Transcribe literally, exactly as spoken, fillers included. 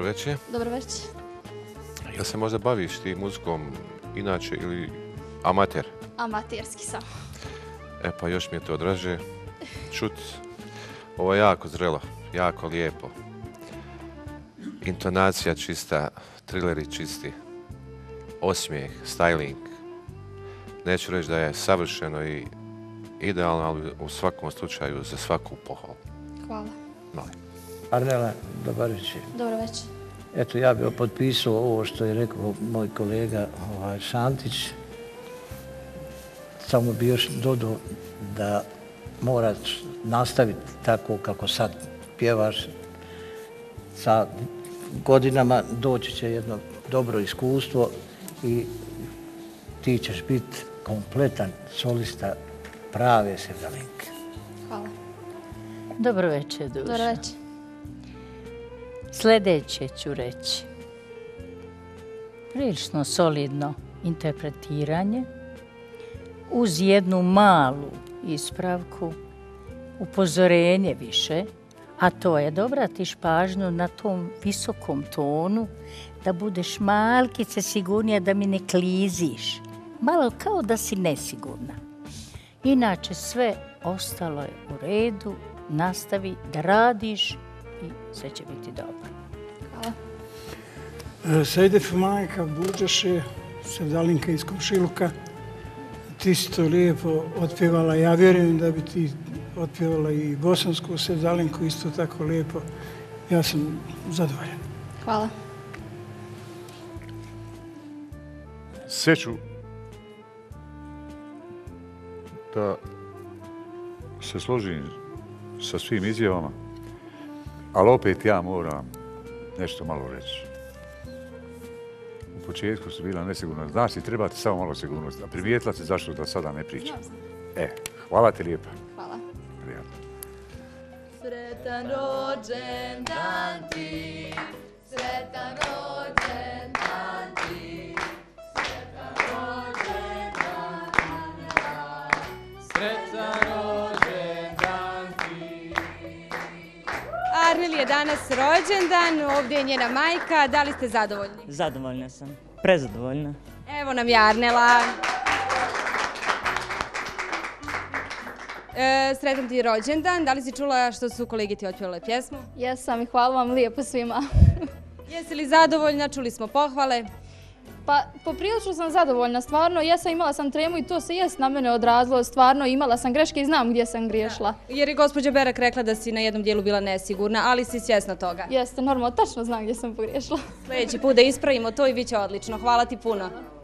večer. Dobro večer. Jel se možda baviš ti muzikom inače ili amater? Amaterski sam. E pa još mi je to draže čut. Ovo je jako zrelo, jako lijepo. Intonacija čista, trileri čisti, osmijeh, styling. Neću reći da je savršeno i idealno, ali u svakom slučaju za svaku pohvalu. Hvala. Molim. Arnela, dobar večer. Dobro večer. Eto, ja bih potpisao ovo što je rekao moj kolega ovaj, Šantić. Samo bi još dodao da moraš nastaviti tako kako sad pjevaš. Sa godinama doći će jedno dobro iskustvo i ti ćeš biti kompletan solista prave Sevdalinke. Hvala. Dobro večer, Duša. Dobro večer. Sljedeće ću reći. Prilično solidno interpretiranje uz jednu malu ispravku, upozorenje više, a to je da obratiš pažnju na tom visokom tonu, da budeš malkice sigurnija, da mi ne kliziš. Malo kao da si nesigurna. Inače sve ostalo je u redu, nastavi da radiš i sve će biti dobro. Hvala. Sejdef majka Buđaše, Sevdalinka iz Komšiluka. Ti si to lijepo otpjevala. Ja vjerujem da bi ti otpjevala i bosansku Sevdalinku isto tako lijepo. Ja sam zadovoljan. Hvala. Sve ću da se složim sa svim izjavama, ali opet ja moram nešto malo reći. U početku su bila nesigurna. Znaš ti, treba ti samo malo sigurnosti. A primijetila si zašto da sada ne pričam. E, hvala ti lijepa. Hvala. Prijatno. Sretan rođendan ti, sretan rođendan ti, sretan rođendan Anela, sretan rođendan ti. Arneli je danas rođendan, ovdje je njena majka. Da li ste zadovoljni? Zadovoljna sam, prezadovoljna. Evo nam je Arnela. E, sretan ti rođendan. Da li si čula što su kolege ti otpjevale pjesmu? Jesam i hvala vam lijepo svima. Jesi li zadovoljna? Čuli smo pohvale. Pa, poprilično sam zadovoljna, stvarno. Jesam, imala sam tremu i to se jest na mene odrazilo. Stvarno, imala sam greške i znam gdje sam griješila. Jer je gospođa Berak rekla da si na jednom dijelu bila nesigurna, ali si svjesna toga. Jeste, normalno, tačno znam gdje sam pogriješila. Sljedeći put da ispravimo to i bit će odlično. Hvala ti puno.